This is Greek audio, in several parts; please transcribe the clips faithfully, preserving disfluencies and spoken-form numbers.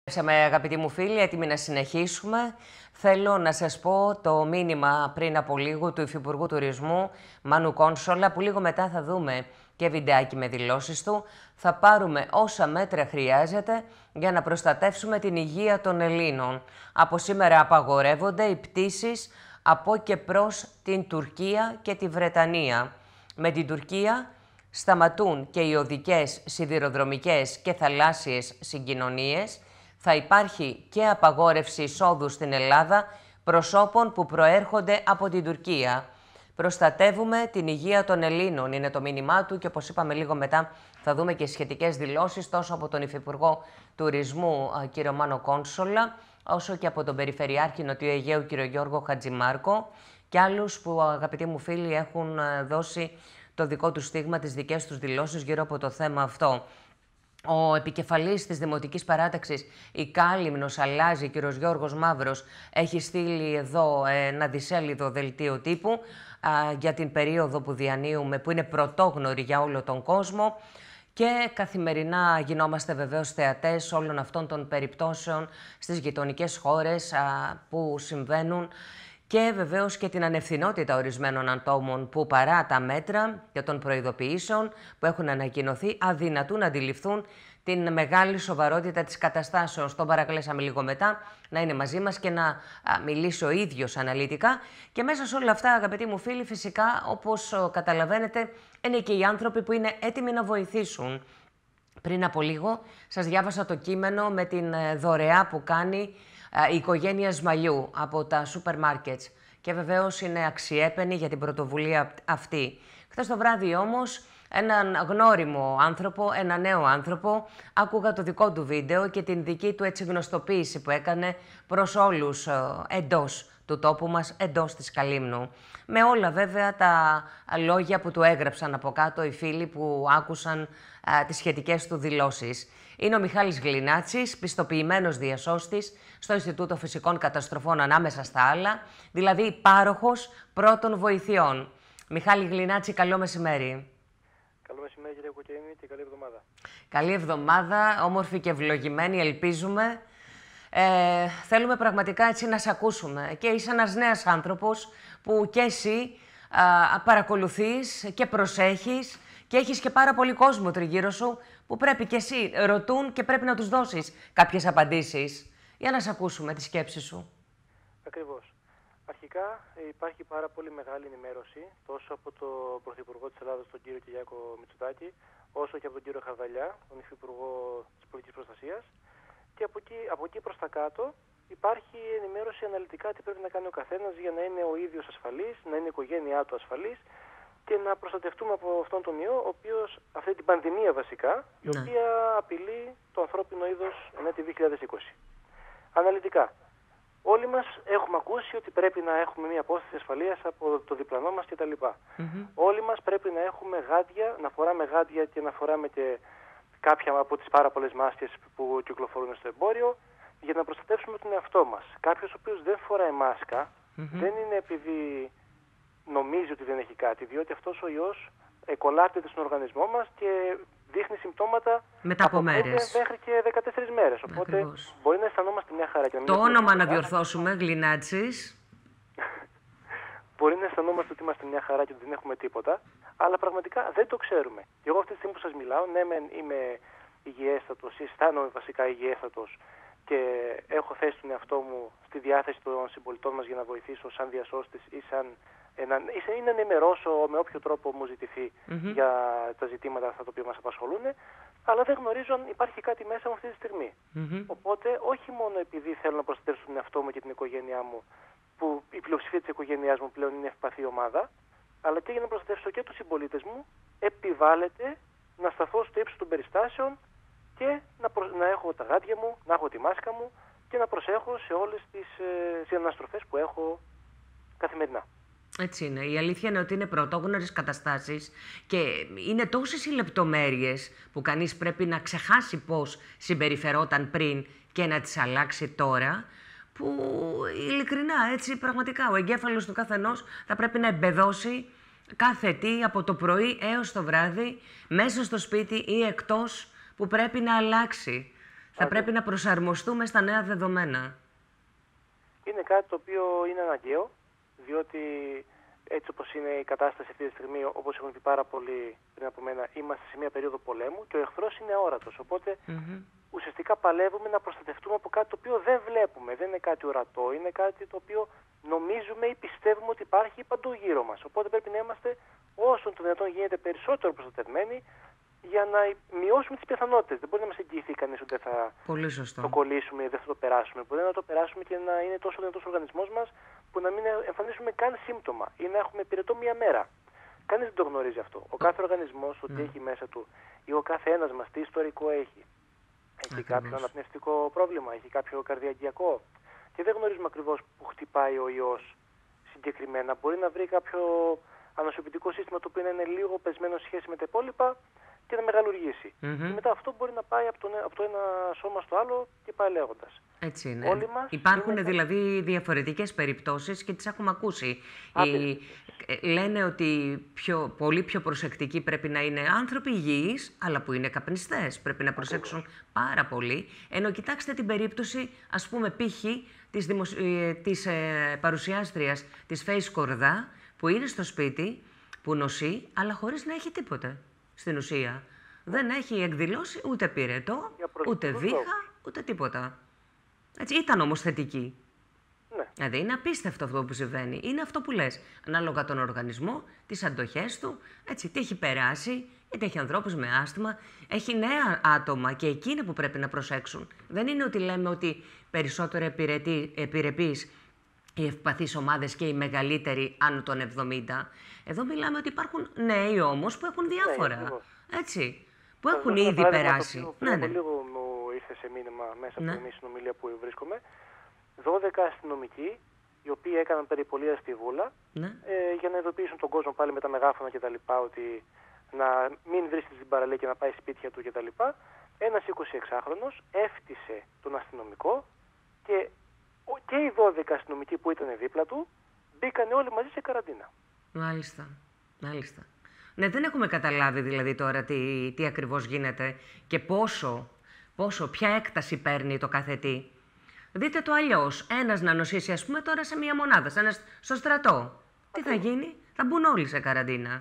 Είμαι, αγαπητοί μου φίλοι, έτοιμοι να συνεχίσουμε. Θέλω να σας πω το μήνυμα πριν από λίγο του Υφυπουργού Τουρισμού Μάνου Κόνσολα, που λίγο μετά θα δούμε και βιντεάκι με δηλώσεις του. Θα πάρουμε όσα μέτρα χρειάζεται για να προστατεύσουμε την υγεία των Ελλήνων. Από σήμερα απαγορεύονται οι πτήσεις από και προς την Τουρκία και τη Βρετανία. Με την Τουρκία σταματούν και οι οδικές, σιδηροδρομικές και θαλάσσιες συγκοινωνίες. Θα υπάρχει και απαγόρευση εισόδου στην Ελλάδα προσώπων που προέρχονται από την Τουρκία. Προστατεύουμε την υγεία των Ελλήνων, είναι το μήνυμά του, και όπως είπαμε λίγο μετά θα δούμε και σχετικές δηλώσεις τόσο από τον Υφυπουργό Τουρισμού κύριο Μάνο Κόνσολα, όσο και από τον Περιφερειάρχη Νοτιού Αιγαίου κύριο Γιώργο Χατζημάρκο και άλλους που, αγαπητοί μου φίλοι, έχουν δώσει το δικό του στίγμα, τις δικές τους δηλώσεις γύρω από το θέμα αυτό. Ο επικεφαλής της Δημοτικής Παράταξης η Κάλυμνος Αλλάζει, κύριος Γιώργος Μαύρος, έχει στείλει εδώ ένα δισέλιδο δελτίο τύπου α, για την περίοδο που διανύουμε, που είναι πρωτόγνωρη για όλο τον κόσμο, και καθημερινά γινόμαστε βεβαίως θεατές όλων αυτών των περιπτώσεων στις γειτονικές χώρες α, που συμβαίνουν, και βεβαίως και την ανευθυνότητα ορισμένων ατόμων που, παρά τα μέτρα και των προειδοποιήσεων που έχουν ανακοινωθεί, αδυνατούν να αντιληφθούν την μεγάλη σοβαρότητα της καταστάσεως. Τον παρακαλέσαμε λίγο μετά να είναι μαζί μας και να α, μιλήσει ο ίδιος αναλυτικά. Και μέσα σε όλα αυτά, αγαπητοί μου φίλοι, φυσικά, όπως ο, καταλαβαίνετε, είναι και οι άνθρωποι που είναι έτοιμοι να βοηθήσουν. Πριν από λίγο σας διάβασα το κείμενο με την ε, δωρεά που κάνει η οικογένεια Σμαλιού από τα σούπερ μάρκετς, και βεβαίως είναι αξιέπαινη για την πρωτοβουλία αυτή. Χθες το βράδυ όμως έναν γνώριμο άνθρωπο, ένα νέο άνθρωπο, άκουγα το δικό του βίντεο και την δική του έτσι γνωστοποίηση που έκανε προς όλους ε, εντός του τόπου μας, εντός της Καλύμνου. Με όλα βέβαια τα λόγια που του έγραψαν από κάτω οι φίλοι που άκουσαν ε, τις σχετικές του δηλώσεις. Είναι ο Μιχάλης Γλινάτσης, πιστοποιημένος διασώστης στο Ινστιτούτο Φυσικών Καταστροφών, ανάμεσα στα άλλα, δηλαδή πάροχος πρώτων βοηθειών. Μιχάλη Γλινάτση, καλό μεσημέρι. Καλό μεσημέρι, κύριε Κουκκίνη, και καλή εβδομάδα. Καλή εβδομάδα, όμορφη και ευλογημένη, ελπίζουμε. Ε, θέλουμε πραγματικά έτσι να σε ακούσουμε. Και είσαι ένας νέος άνθρωπος που και εσύ α, παρακολουθείς και προσέχεις και έχεις και πάρα πολύ κόσμο τριγύρω σου που πρέπει και εσύ ρωτούν και πρέπει να τους δώσεις κάποιες απαντήσεις. Για να σε ακούσουμε τη σκέψη σου. Ακριβώς. Αρχικά υπάρχει πάρα πολύ μεγάλη ενημέρωση τόσο από τον Πρωθυπουργό της Ελλάδας, τον κύριο Κυριάκο Μητσοτάκη, όσο και από τον κύριο Χαρδαλιά, τον Υφυπουργό της Πολιτικής Προστασίας. Και από εκεί, από εκεί προς τα κάτω υπάρχει ενημέρωση αναλυτικά τι πρέπει να κάνει ο καθένας για να είναι ο ίδιος ασφαλής, να είναι η οικογένειά του ασφαλής και να προστατευτούμε από αυτόν τον ιό, ο οποίος, αυτή την πανδημία βασικά, η ναι. οποία απειλεί το ανθρώπινο είδος εν έτη δύο χιλιάδες είκοσι. Αναλυτικά. Όλοι μας έχουμε ακούσει ότι πρέπει να έχουμε μια απόσταση ασφαλείας από το διπλανό μας κτλ. Mm-hmm. Όλοι μας πρέπει να έχουμε γάντια, να φοράμε γάντια και να φοράμε και κάποια από τις πάρα πολλές μάσκες που κυκλοφορούν στο εμπόριο για να προστατεύσουμε τον εαυτό μας. Κάποιος ο οποίος δεν φοράει μάσκα mm-hmm. δεν είναι επειδή νομίζει ότι δεν έχει κάτι, διότι αυτός ο ιός εκολάπτεται στον οργανισμό μας και δείχνει συμπτώματα μετά από μέρες μέχρι και δεκατέσσερις μέρες. Οπότε ακριβώς. Μπορεί να αισθανόμαστε μια χαρά. Και να μην το όνομα να διορθώσουμε, Γλινάτσης. Μπορεί να αισθανόμαστε ότι είμαστε μια χαρά και ότι δεν έχουμε τίποτα, αλλά πραγματικά δεν το ξέρουμε. Και εγώ αυτή τη στιγμή που σας μιλάω, ναι, μεν είμαι υγιέστατος, αισθάνομαι βασικά υγιέστατος και έχω θέσει τον εαυτό μου στη διάθεση των συμπολιτών μας για να βοηθήσω σαν διασώστης ή σαν ή να ενημερώσω με όποιο τρόπο μου ζητηθεί mm-hmm. για τα ζητήματα αυτά τα οποία μας απασχολούν, αλλά δεν γνωρίζω αν υπάρχει κάτι μέσα μου αυτή τη στιγμή. Mm-hmm. Οπότε, όχι μόνο επειδή θέλω να προστατεύσω τον εαυτό μου και την οικογένειά μου, που η πλειοψηφία της οικογένειάς μου πλέον είναι ευπαθή ομάδα, αλλά και για να προστατεύσω και τους συμπολίτες μου, επιβάλλεται να σταθώ στο ύψος των περιστάσεων και να, προ... να έχω τα γάντια μου, να έχω τη μάσκα μου και να προσέχω σε όλες τις ε, αναστροφές που έχω καθημερινά. Έτσι είναι. Η αλήθεια είναι ότι είναι πρωτόγνωρες καταστάσεις και είναι τόσες οι λεπτομέρειες που κανείς πρέπει να ξεχάσει πώς συμπεριφερόταν πριν και να τις αλλάξει τώρα, που ειλικρινά, έτσι, πραγματικά, ο εγκέφαλος του καθενός θα πρέπει να εμπεδώσει κάθε τι από το πρωί έως το βράδυ, μέσα στο σπίτι ή εκτός, που πρέπει να αλλάξει. θα Άρα. πρέπει να προσαρμοστούμε στα νέα δεδομένα. Είναι κάτι το οποίο είναι αναγκαίο, διότι έτσι όπως είναι η κατάσταση αυτή τη στιγμή, όπως έχουν πει πάρα πολλοί πριν από μένα, είμαστε σε μια περίοδο πολέμου και ο εχθρός είναι αόρατος. Οπότε mm-hmm. ουσιαστικά παλεύουμε να προστατευτούμε από κάτι το οποίο δεν βλέπουμε. Δεν είναι κάτι ορατό, είναι κάτι το οποίο νομίζουμε ή πιστεύουμε ότι υπάρχει παντού γύρω μας. Οπότε πρέπει να είμαστε όσο το δυνατόν γίνεται περισσότερο προστατευμένοι για να μειώσουμε τις πιθανότητες. Δεν μπορεί να μας εγγυηθεί κανείς ότι δεν θα το κολλήσουμε ή δεν θα το περάσουμε. Μπορεί να το περάσουμε και να είναι τόσο δυνατός ο οργανισμός μας που να μην εμφανίσουμε καν σύμπτωμα ή να έχουμε πυρετό μία μέρα. Κανείς δεν το γνωρίζει αυτό. Ο κάθε οργανισμός, το τι έχει μέσα του ή ο κάθε ένας μας, τι ιστορικό έχει. Έχει κάποιο αναπνευστικό πρόβλημα, έχει κάποιο καρδιαγγειακό. Και δεν γνωρίζουμε ακριβώς που χτυπάει ο ιός συγκεκριμένα. Μπορεί να βρει κάποιο ανοσοποιητικό σύστημα το οποίο είναι λίγο πεσμένο σχέση με τα υπόλοιπα και να μεγαλουργήσει. Mm-hmm. Και μετά αυτό μπορεί να πάει από το, από το ένα σώμα στο άλλο και πάει λέγοντας. Έτσι είναι. Όλοι μας υπάρχουν είναι... δηλαδή διαφορετικές περιπτώσεις και τις έχουμε ακούσει. Οι... Λένε ότι πιο, πολύ πιο προσεκτικοί πρέπει να είναι άνθρωποι υγιείς, αλλά που είναι καπνιστές. Πρέπει να προσέξουν πάρα πολύ. Ενώ κοιτάξτε την περίπτωση, ας πούμε, π.χ. της, δημοσ... της ε, παρουσιάστριας της Face Κορδά, που είναι στο σπίτι, που νοσεί, αλλά χωρίς να έχει τίποτε στην ουσία. Δεν έχει εκδηλώσει ούτε πυρετό, ούτε βήχα, ούτε τίποτα. Έτσι, ήταν όμως θετική. Ναι. Δηλαδή είναι απίστευτο αυτό που συμβαίνει. Είναι αυτό που λες. Ανάλογα τον οργανισμό, τις αντοχές του, έτσι, τι έχει περάσει, γιατί έχει ανθρώπους με άσθμα, έχει νέα άτομα και εκείνοι που πρέπει να προσέξουν. Δεν είναι ότι λέμε ότι περισσότερο επιρρεπείς οι ευπαθείς ομάδες και οι μεγαλύτεροι άνω των εβδομήντα. Εδώ μιλάμε ότι υπάρχουν νέοι όμως που έχουν διάφορα. Ναι, έτσι. Που έχουν ήδη ήδη περάσει. Το ναι, ναι. Λίγο μου ήρθε σε μήνυμα μέσα ναι. από την συνομιλία που βρίσκομαι. δώδεκα αστυνομικοί, οι οποίοι έκαναν περιπολία στη Βούλα, ναι. ε, για να ειδοποιήσουν τον κόσμο πάλι με τα μεγάφωνα κτλ. Ότι να μην βρίσκεται στην παραλία και να πάει σπίτια του κτλ. Ένας εικοσιεξάχρονος έφτισε τον αστυνομικό και, και οι δώδεκα αστυνομικοί που ήταν δίπλα του μπήκαν όλοι μαζί σε καραντίνα. Μάλιστα. Μάλιστα. Ναι, δεν έχουμε καταλάβει δηλαδή τώρα τι, τι ακριβώς γίνεται και πόσο, πόσο, ποια έκταση παίρνει το κάθε τι. Δείτε το αλλιώς. Ένας να νοσήσει, ας πούμε, τώρα σε μία μονάδα, ένας στο στρατό. Τι θα γίνει, θα μπουν όλοι σε καραντίνα.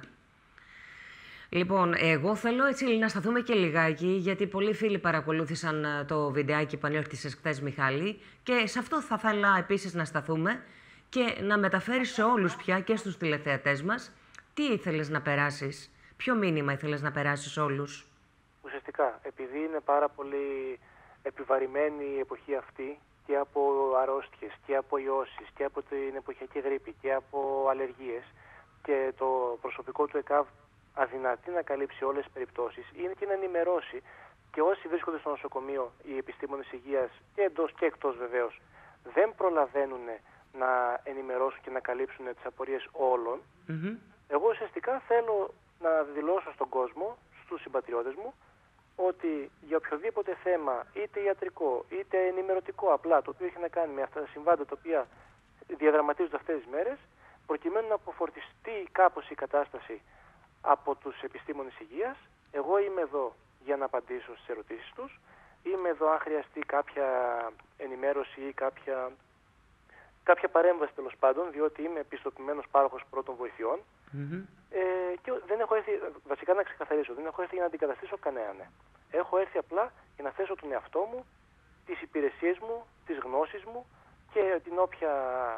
Λοιπόν, εγώ θέλω έτσι να σταθούμε και λιγάκι, γιατί πολλοί φίλοι παρακολούθησαν το βιντεάκι που ανέλθησες χθες, Μιχάλη, και σε αυτό θα ήθελα επίσης να σταθούμε και να μεταφέρεις σε όλους πια και στους τηλεθεατές μας τι ήθελες να περάσεις, ποιο μήνυμα ήθελες να περάσεις όλους. Ουσιαστικά, επειδή είναι πάρα πολύ επιβαρημένη η εποχή αυτή και από αρρώστιες και από ιώσεις και από την εποχιακή γρίπη και από αλλεργίες και το προσωπικό του ΕΚΑΒ αδυνατεί να καλύψει όλες τις περιπτώσεις, είναι και να ενημερώσει και όσοι βρίσκονται στο νοσοκομείο, οι επιστήμονες υγείας και εντός και εκτός βεβαίως, δεν προλαβαίνουν να ενημερώσουν και να καλύψουν τις απορίες όλων. Mm-hmm. Εγώ ουσιαστικά θέλω να δηλώσω στον κόσμο, στους συμπατριώτες μου, ότι για οποιοδήποτε θέμα, είτε ιατρικό, είτε ενημερωτικό απλά, το οποίο έχει να κάνει με αυτά τα συμβάντα τα οποία διαδραματίζονται αυτές τις μέρες, προκειμένου να αποφορτιστεί κάπως η κατάσταση από τους επιστήμονες υγείας, εγώ είμαι εδώ για να απαντήσω στις ερωτήσεις τους, είμαι εδώ αν χρειαστεί κάποια ενημέρωση ή κάποια, κάποια παρέμβαση τέλος πάντων, διότι είμαι επιστοποιημένος πάροχος πρώτων βοηθειών. Mm-hmm. ε, και δεν έχω έρθει, βασικά να ξεκαθαρίσω, δεν έχω έρθει για να αντικαταστήσω κανέναν. Έχω έρθει απλά για να θέσω τον εαυτό μου, τις υπηρεσίες μου, τις γνώσεις μου και την όποια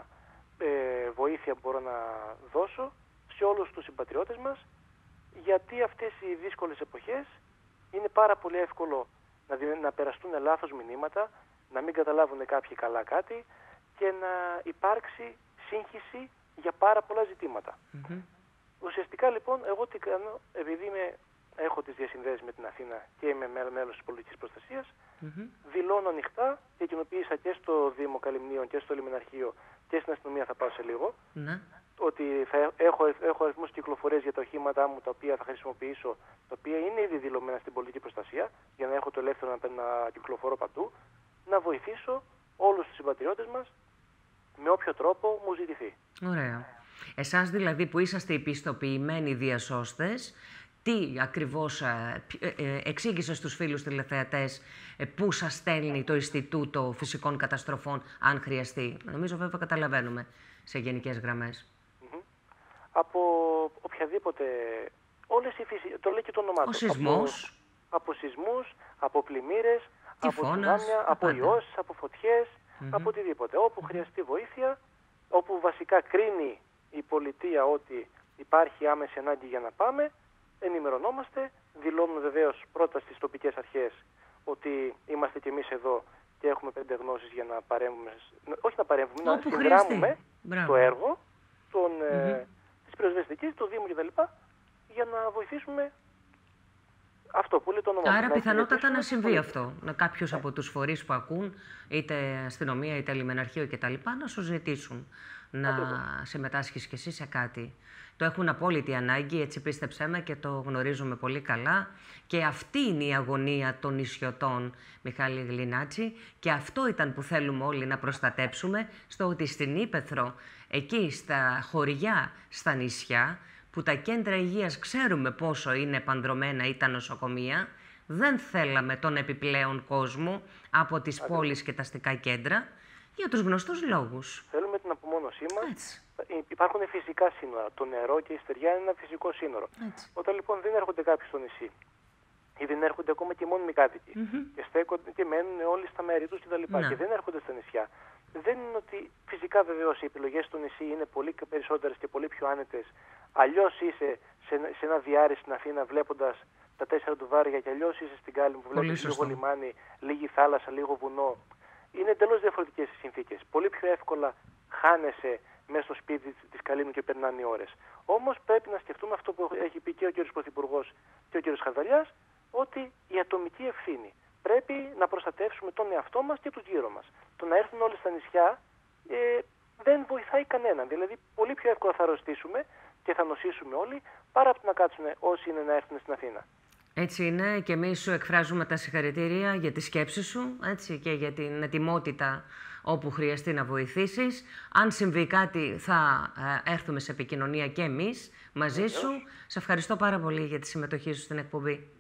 ε, βοήθεια μπορώ να δώσω σε όλους τους συμπατριώτες μας, γιατί αυτές οι δύσκολες εποχές είναι πάρα πολύ εύκολο να, να περαστούν λάθος μηνύματα, να μην καταλάβουν κάποιοι καλά κάτι και να υπάρξει σύγχυση για πάρα πολλά ζητήματα. Mm-hmm. Ουσιαστικά λοιπόν εγώ τι κάνω, επειδή είμαι, έχω τις διασυνδέσεις με την Αθήνα και είμαι μέλος της πολιτικής προστασίας, mm-hmm. δηλώνω ανοιχτά και κοινοποίησα και στο Δήμο Καλυμνίων και στο Λιμεναρχείο και στην αστυνομία θα πάω σε λίγο, mm-hmm. ότι θα έχω, έχω αριθμούς κυκλοφορίες για τα οχήματά μου τα οποία θα χρησιμοποιήσω, τα οποία είναι ήδη δηλωμένα στην πολιτική προστασία, για να έχω το ελεύθερο να, να κυκλοφορώ παντού, να βοηθήσω όλους τους συμπατριώτες μας με όποιο τρόπο μου ζητηθεί. Ωραία. Εσάς δηλαδή που είσαστε οι πιστοποιημένοι διασώστες, τι τι ακριβώς ε, ε, εξήγησε στους φίλους τηλεθεατές ε, πού σας στέλνει το Ινστιτούτο Φυσικών Καταστροφών, αν χρειαστεί. Νομίζω βέβαια καταλαβαίνουμε σε γενικές γραμμές. Mm-hmm. Από οποιαδήποτε, όλες οι φυσικές, το λέει και το όνομά του. Ο σεισμός. Από, από σεισμούς, από πλημμύρες, από τυφώνας, τσουνάμια, από ιώσεις, από φωτιές, mm-hmm. από οτιδήποτε. Όπου mm-hmm. χρειαστεί βοήθεια, όπου βασικά κρίνει η πολιτεία ότι υπάρχει άμεση ανάγκη για να πάμε, ενημερωνόμαστε, δηλώνουμε βεβαίως πρώτα στις τοπικές αρχές ότι είμαστε κι εμείς εδώ και έχουμε πέντε γνώσεις για να παρέμβουμε, όχι να παρέμβουμε, όπου να συνδράμουμε το έργο των, mm-hmm. ε, της πυροσβεστικής, του Δήμου κτλ. Για να βοηθήσουμε αυτό που λέει το όνομα. Άρα πιθανότατα να συμβεί αυτό. Να κάποιος από τους φορείς που ακούν, είτε αστυνομία είτε λιμεναρχείο κτλ., να σου ζητήσουν να συμμετάσχεις κι εσύ σε κάτι. Το έχουν απόλυτη ανάγκη, έτσι πίστεψέ με, και το γνωρίζουμε πολύ καλά. Και αυτή είναι η αγωνία των νησιωτών, Μιχάλη Γλινάτση, και αυτό ήταν που θέλουμε όλοι να προστατέψουμε, στο ότι στην Ύπαιθρο, εκεί στα χωριά, στα νησιά, που τα κέντρα υγείας ξέρουμε πόσο είναι παντρωμένα ή τα νοσοκομεία, δεν θέλαμε τον επιπλέον κόσμο από τις Αντί. πόλεις και τα αστικά κέντρα, για τους γνωστούς λόγους. Θέλουμε την απομόνωσή μας. Υπάρχουν φυσικά σύνορα. Το νερό και η στεριά είναι ένα φυσικό σύνορο. Έτσι. Όταν λοιπόν δεν έρχονται κάποιοι στο νησί ή δεν έρχονται ακόμα και μόνιμοι κάτοικοι mm-hmm. και στέκονται και μένουν όλοι στα μέρη τους κτλ. Και, και δεν έρχονται στα νησιά, δεν είναι ότι φυσικά βεβαίως οι επιλογές στο νησί είναι πολύ περισσότερες και πολύ πιο άνετες. Αλλιώς είσαι σε, σε ένα διάρρη στην Αθήνα βλέποντας τα τέσσερα του Βάρια, και αλλιώς είσαι στην Κάλυμ που βλέπεις λίγο λιμάνι, λίγη θάλασσα, λίγο βουνό. Είναι εντελώς διαφορετικές οι συνθήκες. Πολύ πιο εύκολα χάνεσαι μέσα στο σπίτι της Καλύμνου και περνάνε οι ώρες. Όμως πρέπει να σκεφτούμε αυτό που έχει πει και ο κ. Πρωθυπουργός και ο κ. Χαρδαλιάς, ότι η ατομική ευθύνη. Πρέπει να προστατεύσουμε τον εαυτό μας και τους γύρω μας. Το να έρθουν όλοι στα νησιά ε, δεν βοηθάει κανέναν. Δηλαδή, πολύ πιο εύκολα θα αρρωστήσουμε και θα νοσήσουμε όλοι, παρά από το να κάτσουν όσοι είναι να έρθουν στην Αθήνα. Έτσι είναι, και εμείς σου εκφράζουμε τα συγχαρητήρια για τη σκέψη σου, έτσι, και για την ετοιμότητα όπου χρειαστεί να βοηθήσεις. Αν συμβεί κάτι θα ε, έρθουμε σε επικοινωνία και εμείς μαζί Βεβαίως. σου. Σε ευχαριστώ πάρα πολύ για τη συμμετοχή σου στην εκπομπή.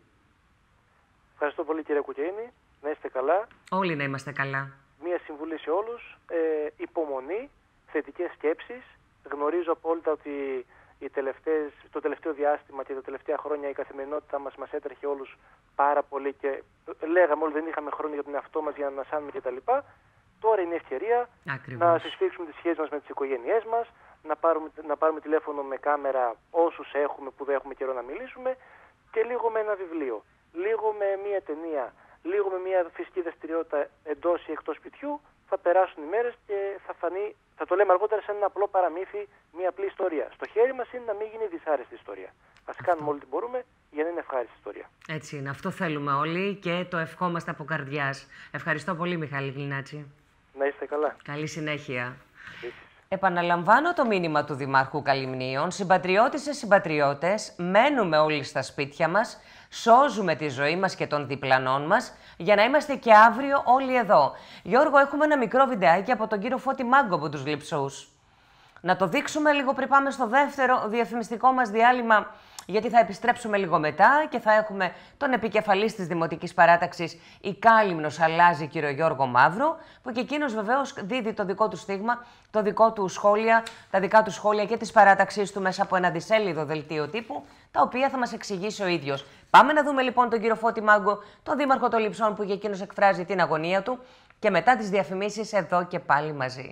Ευχαριστώ πολύ, κύριε Κουκκέινη. Να είστε καλά. Όλοι να είμαστε καλά. Μία συμβουλή σε όλους. Ε, υπομονή, θετικές σκέψεις. Γνωρίζω απόλυτα ότι οι τελευταίες, το τελευταίο διάστημα και τα τελευταία χρόνια η καθημερινότητα μας μας έτρεχε όλους πάρα πολύ και λέγαμε όλοι δεν είχαμε χρόνο για τον εαυτό μας για να ανασάνουμε κτλ. Τώρα είναι η ευκαιρία Ακριβώς. να συσφίξουμε τις σχέσεις μας με τις οικογένειές μας, να πάρουμε, να πάρουμε τηλέφωνο με κάμερα όσους έχουμε που δεν έχουμε καιρό να μιλήσουμε, και λίγο με ένα βιβλίο, λίγο με μία ταινία, λίγο με μία φυσική δραστηριότητα εντός ή εκτός σπιτιού, θα περάσουν οι μέρες και θα φανεί, θα το λέμε αργότερα, σαν ένα απλό παραμύθι, μία απλή ιστορία. Στο χέρι μας είναι να μην γίνει δυσάρεστη ιστορία. Ας κάνουμε όλοι τι μπορούμε για να είναι ευχάριστη ιστορία. Έτσι είναι. Αυτό θέλουμε όλοι και το ευχόμαστε από καρδιάς. Ευχαριστώ πολύ, Μιχάλη Γλινάτση. Να είστε καλά. Καλή συνέχεια. Επίσης. Επαναλαμβάνω το μήνυμα του Δημάρχου Καλυμνίων. Συμπατριώτησες, συμπατριώτες, μένουμε όλοι στα σπίτια μας, σώζουμε τη ζωή μας και των διπλανών μας, για να είμαστε και αύριο όλοι εδώ. Γιώργο, έχουμε ένα μικρό βιντεάκι από τον κύριο Φώτη Μάγκο από τους Λειψούς. Να το δείξουμε λίγο πριν πάμε στο δεύτερο διαφημιστικό μας διάλειμμα, γιατί θα επιστρέψουμε λίγο μετά και θα έχουμε τον επικεφαλής της Δημοτικής Παράταξης «Η Κάλυμνος αλλάζει», κύριο Γιώργο Μαύρο, που και εκείνος βεβαίως δίδει το δικό του στίγμα, το δικό του σχόλια, τα δικά του σχόλια και της παράταξής του μέσα από ένα δισέλιδο δελτίο τύπου, τα οποία θα μας εξηγήσει ο ίδιος. Πάμε να δούμε λοιπόν τον κύριο Φώτη Μάγκο, τον Δήμαρχο των Λειψών, που και εκείνος εκφράζει την αγωνία του, και μετά τις διαφημίσεις εδώ και πάλι μαζί.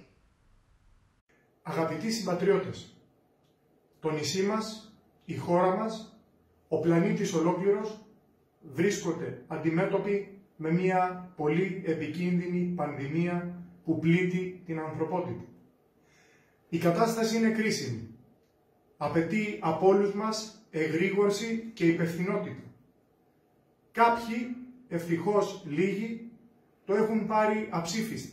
Αγαπητοί συμπατριώτες, το νησί μας, η χώρα μας, ο πλανήτης ολόκληρος βρίσκονται αντιμέτωποι με μια πολύ επικίνδυνη πανδημία που πλήττει την ανθρωπότητα. Η κατάσταση είναι κρίσιμη. Απαιτεί από όλους μας εγρήγορση και υπευθυνότητα. Κάποιοι, ευτυχώς λίγοι, το έχουν πάρει αψήφιστα.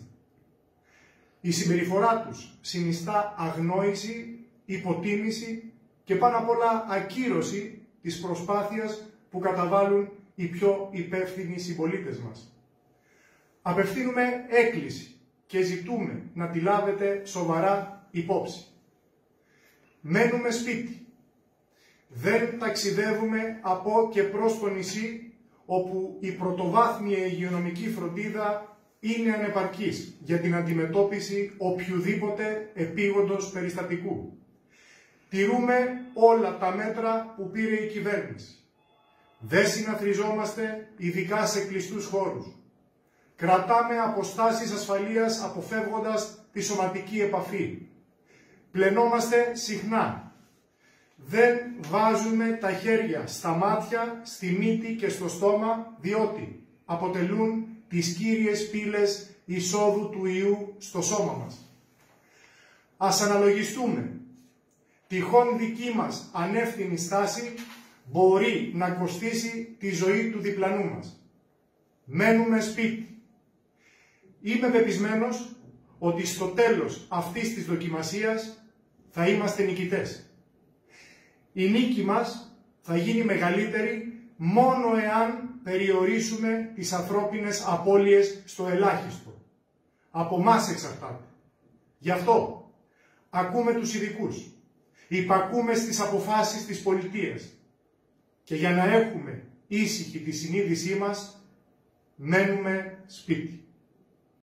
Η συμπεριφορά τους συνιστά αγνόηση, υποτίμηση και πάνω απ' όλα ακύρωση της προσπάθειας που καταβάλουν οι πιο υπεύθυνοι συμπολίτες μας. Απευθύνουμε έκκληση και ζητούμε να τη λάβετε σοβαρά υπόψη. Μένουμε σπίτι. Δεν ταξιδεύουμε από και προς το νησί, όπου η πρωτοβάθμια υγειονομική φροντίδα είναι ανεπαρκής για την αντιμετώπιση οποιουδήποτε επίγοντος περιστατικού. Τηρούμε όλα τα μέτρα που πήρε η κυβέρνηση. Δεν συναθριζόμαστε, ειδικά σε κλειστούς χώρους. Κρατάμε αποστάσεις ασφαλείας αποφεύγοντας τη σωματική επαφή. Πλενόμαστε συχνά. Δεν βάζουμε τα χέρια στα μάτια, στη μύτη και στο στόμα, διότι αποτελούν τις κύριες πύλες εισόδου του ιού στο σώμα μας. Ας αναλογιστούμε. Τυχόν δική μας ανεύθυνη στάση μπορεί να κοστίσει τη ζωή του διπλανού μας. Μένουμε σπίτι. Είμαι πεπισμένος ότι στο τέλος αυτής της δοκιμασίας θα είμαστε νικητές. Η νίκη μας θα γίνει μεγαλύτερη μόνο εάν περιορίσουμε τις ανθρώπινες απώλειες στο ελάχιστο. Από μας εξαρτάται. Γι' αυτό ακούμε τους ειδικούς, υπακούμε στις αποφάσεις της πολιτείας και για να έχουμε ήσυχη τη συνείδησή μας, μένουμε σπίτι.